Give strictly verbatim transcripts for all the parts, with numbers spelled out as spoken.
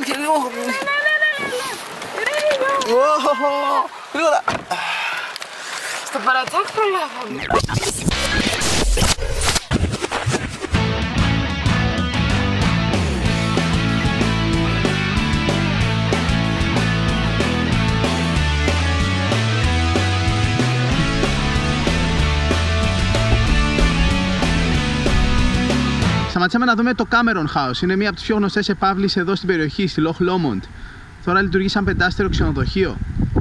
Άγγελ, λίγο. Γρήγορα. Στο παρατσάκ προλάβαμε. Σταματήσαμε να δούμε το Cameron House. Είναι μία από τις πιο γνωστές επαύλεις εδώ στην περιοχή, στη Loch Lomond. Τώρα λειτουργεί σαν πεντάστερο ξενοδοχείο.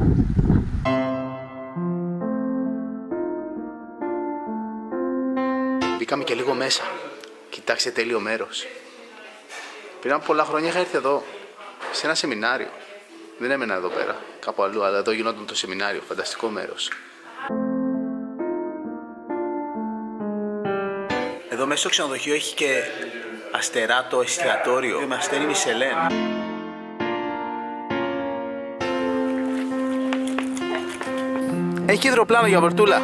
Μπήκαμε και λίγο μέσα. Κοιτάξτε, τέλειο μέρος. Πριν από πολλά χρόνια είχα έρθει εδώ, σε ένα σεμινάριο. Δεν έμενα εδώ πέρα, κάπου αλλού, αλλά εδώ γινόταν το σεμινάριο. Φανταστικό μέρος. Εδώ μέσα στο ξενοδοχείο έχει και αστεράτο εστιατόριο με αστέρι Μισελέν. Έχει και υδροπλάνο για βορτούλα.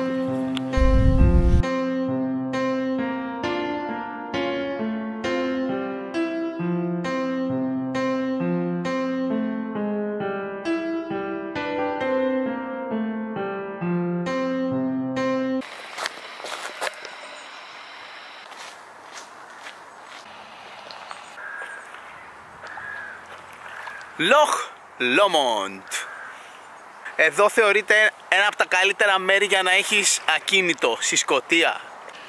Loch Lomond. Εδώ θεωρείται ένα από τα καλύτερα μέρη για να έχεις ακίνητο στη Σκωτία.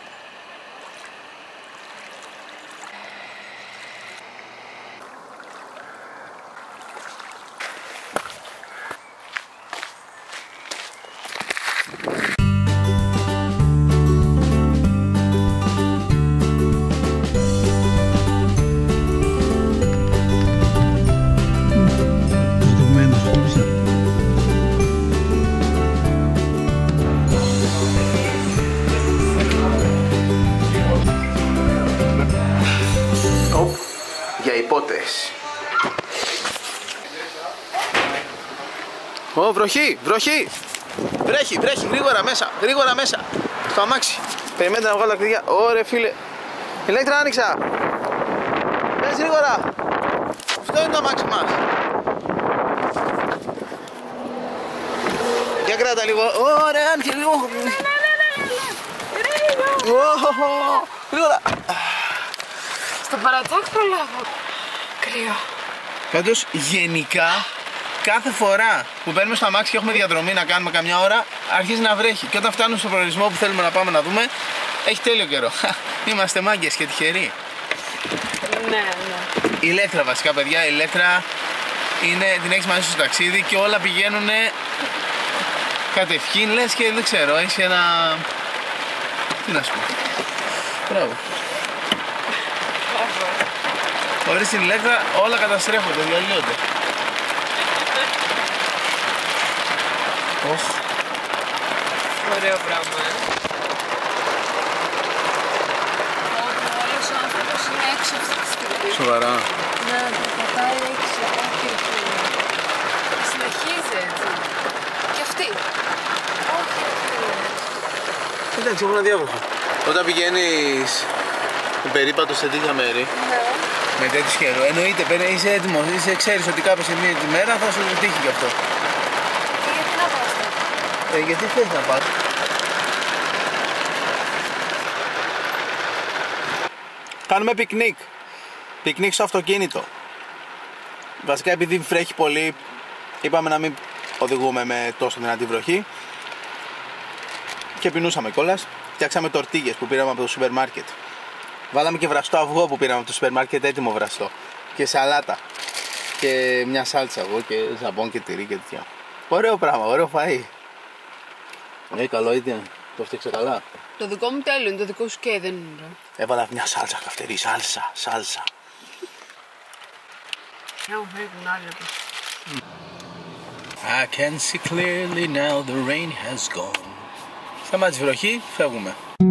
Για υπότες. Ω, βροχή, βροχή. Βρέχει, βρέχει, γρήγορα μέσα, γρήγορα μέσα. Στο αμάξι. Περιμένετε να βγάλω τα κλειδιά. Ωρε φίλε. Ηλέκτρα άνοιξα. Πες γρήγορα. Αυτό είναι το αμάξι μας. Για κράτα λίγο. Ωραία, άνοιξε λίγο. Γρήγορα. Στο παρατσάκ προλάβω. Κρύο. Πάντως γενικά κάθε φορά που μπαίνουμε στο αμάξι και έχουμε διαδρομή να κάνουμε καμιά ώρα, αρχίζει να βρέχει. Και όταν φτάνουμε στο προορισμό που θέλουμε να πάμε να δούμε, έχει τέλειο καιρό. Είμαστε μάγκες και τυχεροί. Ναι, ναι. Η ηλέκτρα βασικά, παιδιά, η ηλέκτρα είναι, την έχεις μαζί σου στο ταξίδι και όλα πηγαίνουν κατευχήν, λες και δεν ξέρω, έχει ένα... Τι να σου πω. Μπράβο. Χωρίς την ηλέκτρα όλα καταστρέφονται, διαλύονται. Οχ. Ωραίο πράγμα, ε. Όπου όλος ο άνθρωπος είναι έξω αυτή τη στιγμή. Σοβαρά. Ναι, το πατάει έξω. Όχι, όχι. Συνεχίζει έτσι. Και αυτή. Όχι, όχι. Εντάξει, έχουν αδιάβροχο. Όταν πηγαίνεις με περίπατο σε τέτοια μέρη, Ναι. με τέτοιο καιρό, εννοείται, είσαι έτοιμος, είσαι, ξέρεις ότι κάποια στιγμή τη μέρα θα σου τύχει κι αυτό. Και γιατί να πας τότε? Ε, γιατί θες να πας? Κάνουμε πικνίκ. Πικνίκ στο αυτοκίνητο. Βασικά επειδή βρέχει πολύ, είπαμε να μην οδηγούμε με τόσο δυνατή βροχή. Και πεινούσαμε κιόλας. Φτιάξαμε τορτίγες που πήραμε από το σούπερ μάρκετ. Βάλαμε και βραστό αυγό που πήραμε από το σούπερ μάρκετ, έτοιμο βραστό. Και σαλάτα. Και μια σάλτσα εγώ και ζαμπόν και τυρί και τέτοια. Ωραίο πράγμα, ωραίο φαΐ. Ε, καλό ήταν. Το φτιάξε καλά. Το δικό μου τέλειο είναι, το δικό σου και δεν είναι. Έβαλα μια σάλτσα καυτερή, σάλσα, σάλσα. I can see clearly now the rain has gone. Σταμάτησε η βροχή, φεύγουμε.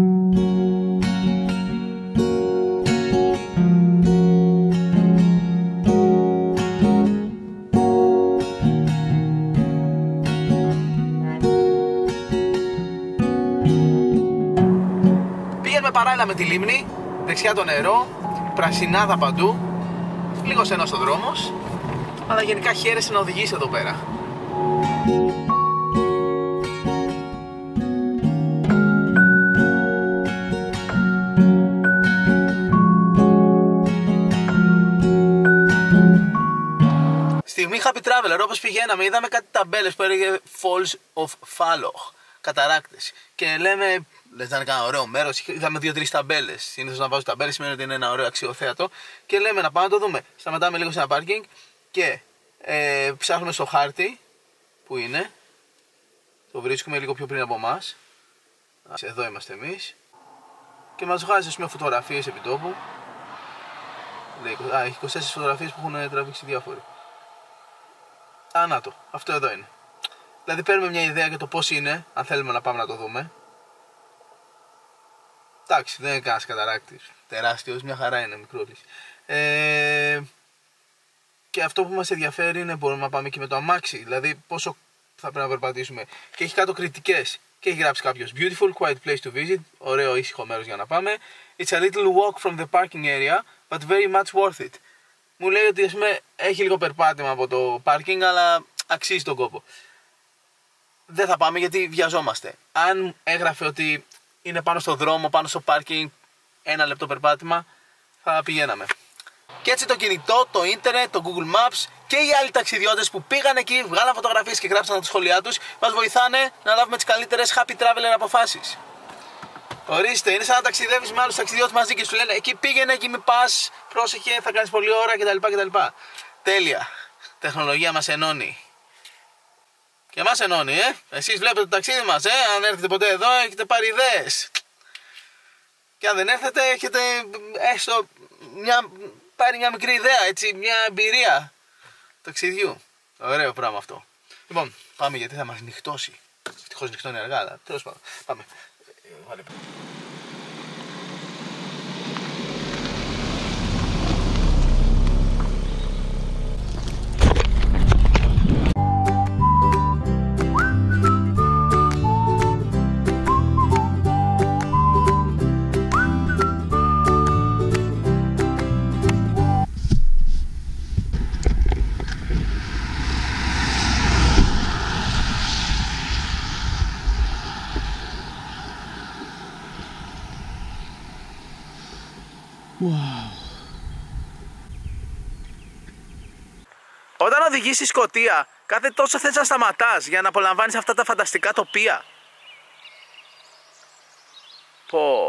Πήγαμε παράλληλα με τη λίμνη, δεξιά το νερό, πρασινάδα παντού, λίγο στενός ο δρόμος. αλλά γενικά χαίρεσαι να οδηγείς εδώ πέρα. Στιγμή Happy Traveler, όπως πηγαίναμε, είδαμε κάτι ταμπέλες που έλεγε Falls of Falloch, καταράκτες. Και λέμε, λες να είναι κανένα ωραίο μέρος, είδαμε δύο-τρεις ταμπέλες. Συνήθως να βάζω ταμπέλες σημαίνει ότι είναι ένα ωραίο αξιοθέατο. Και λέμε να πάμε να το δούμε. Σταματάμε λίγο σε ένα πάρκινγκ και ε, ψάχνουμε στο χάρτη που είναι. Το βρίσκουμε λίγο πιο πριν από εμάς. Εδώ είμαστε εμείς. Και μας βγάζει μια φωτογραφίες επί τόπου. Λέει, α, έχει είκοσι τέσσερις φωτογραφίες που έχουν τραβήξει διάφοροι. Α, να το, αυτό εδώ είναι. Δηλαδή παίρνουμε μια ιδέα για το πώς είναι, αν θέλουμε να πάμε να το δούμε. Εντάξει, δεν είναι κανένας καταράκτης τεράστιος, μια χαρά είναι μικρούλης. Ε, και αυτό που μας ενδιαφέρει είναι μπορούμε να πάμε και με το αμάξι, δηλαδή πόσο θα πρέπει να περπατήσουμε. Και έχει κάτω κριτικές και έχει γράψει κάποιος Beautiful, quiet place to visit, ωραίο ήσυχο μέρος για να πάμε. It's a little walk from the parking area, but very much worth it. Μου λέει ότι ας πούμε, έχει λίγο περπάτημα από το πάρκινγκ, αλλά αξίζει τον κόπο. Δεν θα πάμε γιατί βιαζόμαστε. Αν έγραφε ότι είναι πάνω στο δρόμο, πάνω στο πάρκινγκ, ένα λεπτό περπάτημα, θα πηγαίναμε. Και έτσι το κινητό, το ίντερνετ, το Google Maps και οι άλλοι ταξιδιώτες που πήγαν εκεί, βγάλαν φωτογραφίες και γράψαν τα σχόλιά τους, μας βοηθάνε να λάβουμε τις καλύτερες Happy Traveler αποφάσεις. Ορίστε, είναι σαν να ταξιδεύεις με άλλους ταξιδιώτες μαζί και σου λένε εκεί πήγαινε, εκεί μη πας, πρόσεχε, θα κάνεις πολλή ώρα κτλ. κτλ. Τέλεια. Τεχνολογία μας ενώνει. Και μας ενώνει, ε. Εσείς βλέπετε το ταξίδι μας, ε. Αν έρθετε ποτέ εδώ, έχετε πάρει ιδέες. Και αν δεν έρθετε, έχετε έστω μια, πάρει μια μικρή ιδέα, έτσι, μια εμπειρία ταξιδιού. Ωραίο πράγμα αυτό. Λοιπόν, πάμε γιατί θα μας νυχτώσει. Ευτυχώς νυχτώνει αργά, αλλά τέλος πάντων. Πάμε. Wow. Όταν οδηγείς στη Σκωτία, κάθε τόσο θες να σταματάς για να απολαμβάνεις αυτά τα φανταστικά τοπία. Πω.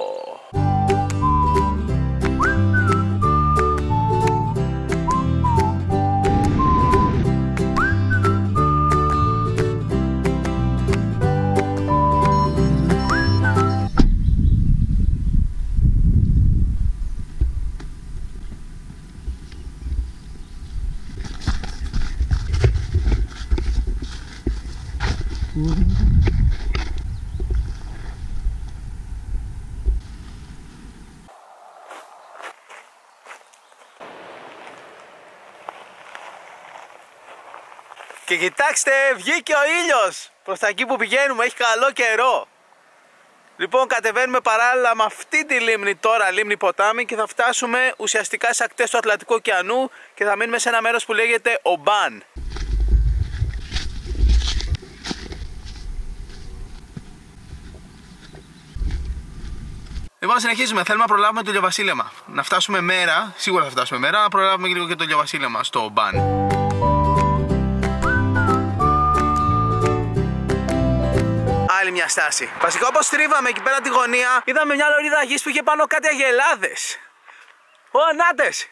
Και κοιτάξτε, βγήκε ο ήλιος προς τα εκεί που πηγαίνουμε, έχει καλό καιρό. Λοιπόν, κατεβαίνουμε παράλληλα με αυτή τη λίμνη τώρα, λίμνη ποτάμι, και θα φτάσουμε ουσιαστικά στις ακτές του Ατλαντικού ωκεανού και θα μείνουμε σε ένα μέρος που λέγεται Ομπάν. Λοιπόν, συνεχίζουμε. Θέλουμε να προλάβουμε το ηλιοβασίλεμα. Να φτάσουμε μέρα, σίγουρα θα φτάσουμε μέρα, να προλάβουμε λίγο και το ηλιοβασίλεμα στο Ομπάν. Άλλη μια στάση. Βασικά, όπως στρίβαμε εκεί πέρα τη γωνία, είδαμε μια λωρίδα γης που είχε πάνω κάτι αγελάδες. Ω, νάτες!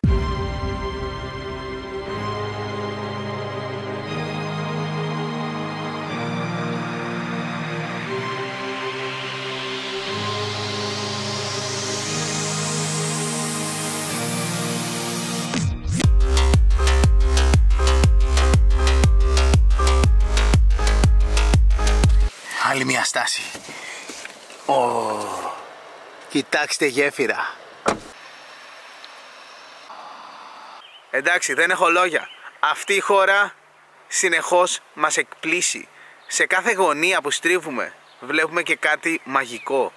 Άλλη μια στάση. Oh, κοιτάξτε γέφυρα. Εντάξει, δεν έχω λόγια. Αυτή η χώρα συνεχώς μας εκπλήσει. Σε κάθε γωνία που στρίβουμε βλέπουμε και κάτι μαγικό.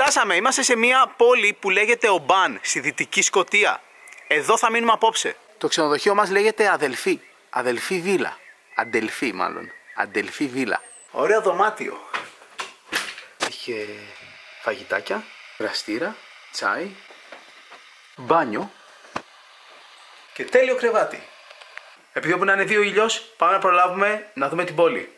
Φτάσαμε, είμαστε σε μια πόλη που λέγεται Ομπάν, στη Δυτική Σκωτία. Εδώ θα μείνουμε απόψε. Το ξενοδοχείο μας λέγεται Αδελφή. Αδελφή Βίλα. Αντελφή μάλλον. Αντελφή Βίλα. Ωραίο δωμάτιο. Είχε φαγητάκια, βραστήρα, τσάι, μπάνιο και τέλειο κρεβάτι. Επειδή όπου να είναι δύο ήλιος, πάμε να προλάβουμε να δούμε την πόλη.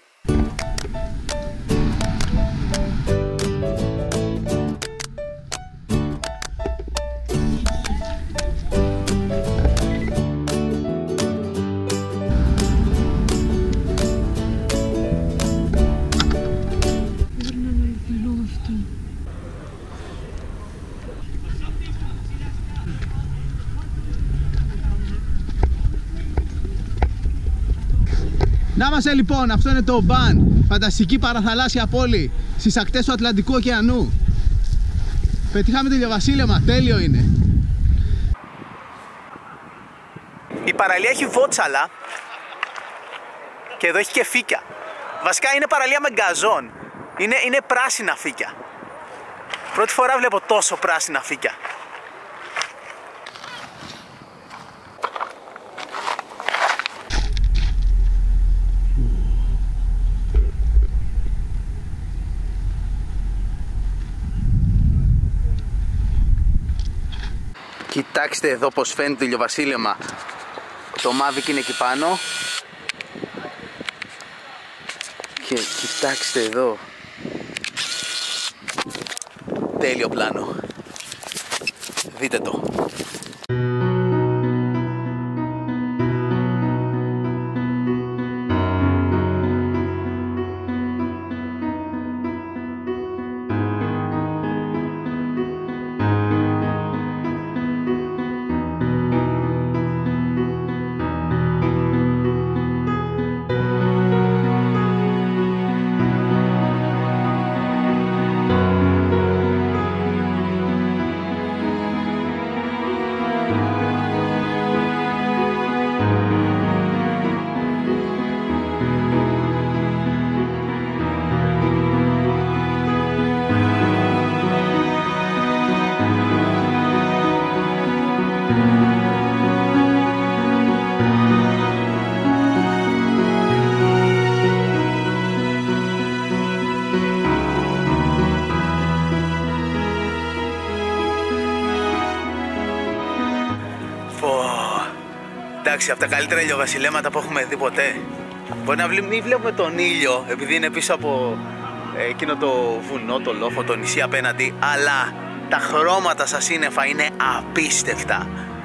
Να είμαστε λοιπόν, αυτό είναι το Ομπάν, φανταστική παραθαλάσσια πόλη στις ακτές του Ατλαντικού ωκεανού. Πετύχαμε το ηλιοβασίλεμα, τέλειο είναι. Η παραλία έχει βότσαλα και εδώ έχει και φύκια. Βασικά είναι παραλία με γκαζόν, είναι, είναι πράσινα φύκια. Πρώτη φορά βλέπω τόσο πράσινα φύκια. Κοιτάξτε εδώ πως φαίνεται το ηλιοβασίλεμα. Το Mavic είναι εκεί πάνω. Και κοιτάξτε εδώ. Τέλειο πλάνο. Δείτε το. Εντάξει, από τα καλύτερα ηλιοβασιλέματα που έχουμε δει ποτέ. Μπορεί να μην βλέπουμε τον ήλιο επειδή είναι πίσω από ε, εκείνο το βουνό, το λόφο, το νησί απέναντι, αλλά τα χρώματα στα σύννεφα είναι απίστευτα.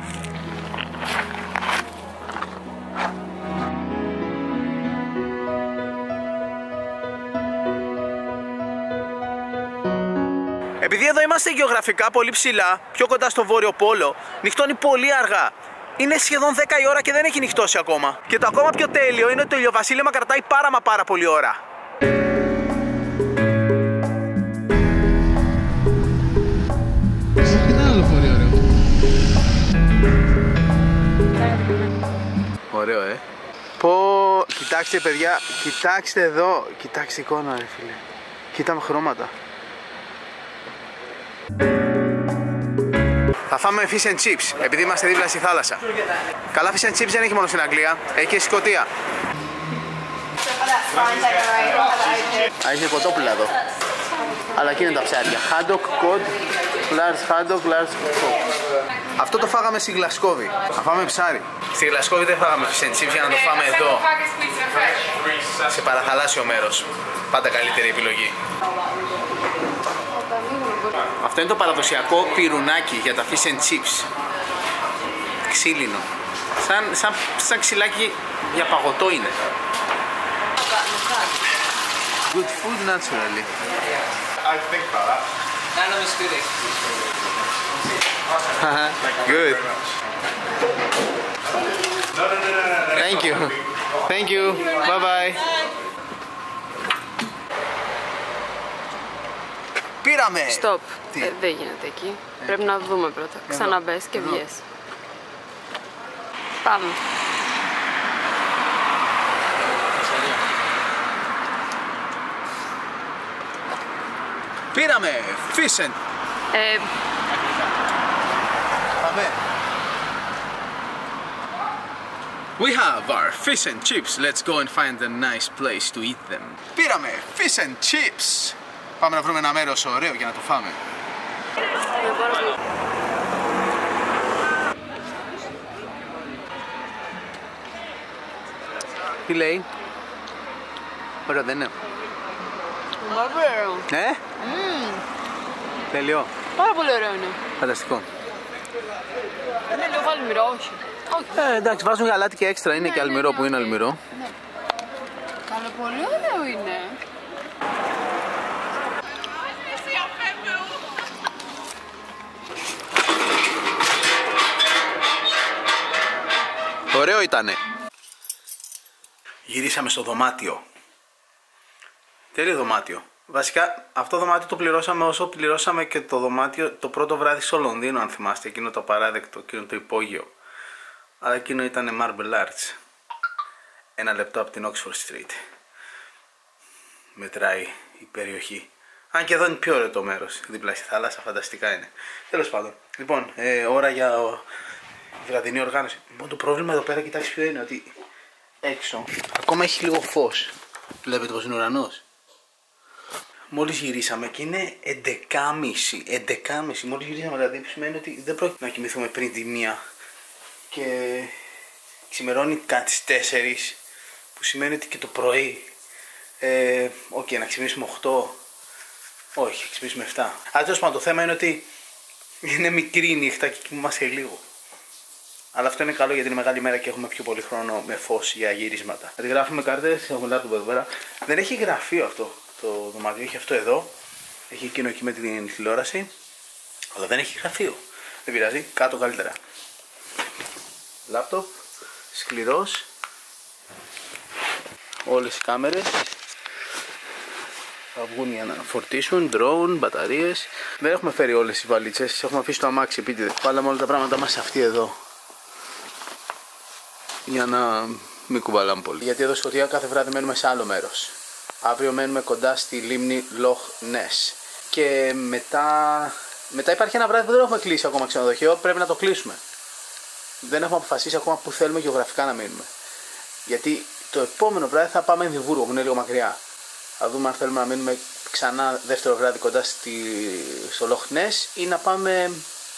Επειδή εδώ είμαστε γεωγραφικά πολύ ψηλά, πιο κοντά στο Βόρειο Πόλο, νυχτώνει πολύ αργά. Είναι σχεδόν δέκα η ώρα και δεν έχει νυχτώσει ακόμα. Και το ακόμα πιο τέλειο είναι ότι το ηλιοβασίλεμα κρατάει πάρα μα πάρα πολύ ώρα. Είναι ένα λεωφορείο ωραίο. Ωραίο, ε. Πω, κοιτάξτε παιδιά, κοιτάξτε εδώ. Κοιτάξτε εικόνα ρε φίλε. Κοίτα με χρώματα. Θα φάμε fish and chips, επειδή είμαστε δίπλα στη θάλασσα. Καλά fish and chips δεν έχει μόνο στην Αγγλία, έχει και στη Σκωτία. Α, έχει κοτόπουλα εδώ. Αλλά εκεί είναι τα ψάρια. Haddock, cod, large haddock, large cod. Αυτό το φάγαμε στη Γλασκόβη. Θα φάμε ψάρι. Στη Γλασκόβη δεν φάγαμε fish and chips για να το φάμε εδώ. Σε παραθαλάσσιο μέρος. Πάντα καλύτερη επιλογή. Αυτό είναι το παραδοσιακό πυρουνάκι για τα fish and chips. Ξύλινο. Σαν, σαν, σαν ξυλάκι για παγωτό είναι. Good food naturally. I think about that. Nano is good. Good. No, no, no, no, no. Thank you. Thank you. Bye bye. Πήραμε! Stop. Τι? Ε, δεν γίνεται εκεί. Πρέπει να δούμε πρώτα. Ξαναμπες και βγες. Πάμε. Πήραμε fish and Ε, Πάμε. We have our fish and chips. Let's go and find a nice place to eat them. Πήραμε fish and chips. Πάμε να βρούμε ένα μέρος ωραίο για να το φάμε. Τι λέει? Ωραία δεν είναι? Ωραίο. Ε? Mm. Τέλειο. Πάρα πολύ ωραίο είναι. Φανταστικό. Είναι λίγο αλμυρό, όχι. Όχι. Ε, εντάξει, βάζουν γαλάτι και έξτρα. Είναι Ναι, και ναι, αλμυρό ναι, που είναι ναι. αλμυρό. Ναι. Καλό, πολύ ωραίο είναι. Ωραίο ήτανε. Γυρίσαμε στο δωμάτιο. Τέλειο δωμάτιο. Βασικά αυτό το δωμάτιο το πληρώσαμε όσο πληρώσαμε και το δωμάτιο το πρώτο βράδυ στο Λονδίνο, αν θυμάστε. Εκείνο το απαράδεκτο, εκείνο το υπόγειο. Αλλά εκείνο ήταν Marble Arch. Ένα λεπτό από την Oxford Street. Μετράει η περιοχή. Αν και εδώ είναι πιο ωραίο το μέρος. Δίπλα στη θάλασσα, φανταστικά είναι. Τέλος πάντων. Λοιπόν, ε, ώρα για ο... βραδινή οργάνωση. Λοιπόν, το πρόβλημα εδώ πέρα, κοιτάξτε ποιο είναι, ότι έξω ακόμα έχει λίγο φως. Βλέπετε πως είναι ουρανός. Μόλις γυρίσαμε και είναι έντεκα και μισή. έντεκα και μισή. Μόλις γυρίσαμε, δηλαδή που σημαίνει ότι δεν πρόκειται να κοιμηθούμε πριν τη μία. Και ξημερώνει κάτι στις τέσσερις. Που σημαίνει ότι και το πρωί. Ε, Οκ, okay, να ξυπνήσουμε οκτώ. Όχι, να ξυπνήσουμε επτά. Αλλά τέλος πάντων, το θέμα είναι ότι είναι μικρή η νύχτα και κοιμούμαστε λίγο. Αλλά αυτό είναι καλό γιατί είναι μεγάλη μέρα και έχουμε πιο πολύ χρόνο με φως για γυρίσματα. Αντιγράφουμε κάρτες, έχουμε λάπτοπ εδώ πέρα. Δεν έχει γραφείο αυτό το δωμάτιο, έχει αυτό εδώ. Έχει εκείνο εκεί με την τηλεόραση. Αλλά δεν έχει γραφείο. Δεν πειράζει, κάτω καλύτερα. Λάπτοπ, σκληρός. Όλες οι κάμερες θα βγουν για να φορτίσουν, drone, μπαταρίες. Δεν έχουμε φέρει όλες τις βαλίτσες, τις έχουμε αφήσει στο αμάξι επίτηδε. Βάλαμε όλα τα πράγματα μας σε αυτή εδώ. Για να μην κουβαλάμε πολύ. Γιατί εδώ στο Σκωτία κάθε βράδυ μένουμε σε άλλο μέρος. Αύριο μένουμε κοντά στη λίμνη Loch Ness. Και μετά, μετά υπάρχει ένα βράδυ που δεν έχουμε κλείσει ακόμα ξενοδοχείο, πρέπει να το κλείσουμε. Δεν έχουμε αποφασίσει ακόμα που θέλουμε γεωγραφικά να μείνουμε. Γιατί το επόμενο βράδυ θα πάμε Εδιμβούργο, που είναι λίγο μακριά. Θα δούμε αν θέλουμε να μείνουμε ξανά δεύτερο βράδυ κοντά στη, στο Loch Ness ή να πάμε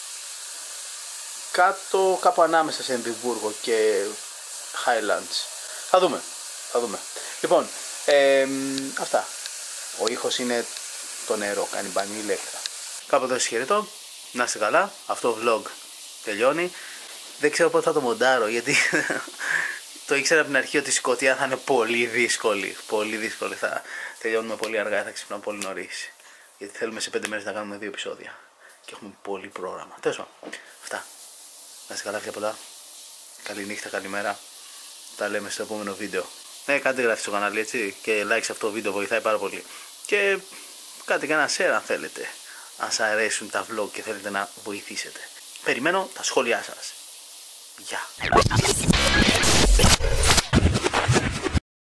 κάτω, κάπου ανάμεσα σε Εδιμβούργο και Highlands. Θα δούμε. Θα δούμε. Λοιπόν, ε, αυτά. Ο ήχος είναι το νερό, κάνει μπάνιο ηλέκτρα. Κάποτε σας χαιρετώ. Να είστε καλά. Αυτό το vlog τελειώνει. Δεν ξέρω πότε θα το μοντάρω γιατί το ήξερα από την αρχή ότι η Σκωτία θα είναι πολύ δύσκολη. Πολύ δύσκολη. Θα τελειώνουμε πολύ αργά, θα ξυπνάμε πολύ νωρίς. Γιατί θέλουμε σε πέντε μέρες να κάνουμε δύο επεισόδια. Και έχουμε πολύ πρόγραμμα. Τέλος πάντων. Αυτά. Να είστε καλά, πολλά. Καληνύχτα, καλημέρα. Τα λέμε στο επόμενο βίντεο. Ναι, κάντε εγγραφή στο κανάλι έτσι και like σε αυτό το βίντεο, βοηθάει πάρα πολύ. Και κάντε και ένα share αν θέλετε. Αν σας αρέσουν τα vlog και θέλετε να βοηθήσετε. Περιμένω τα σχόλιά σας. Γεια.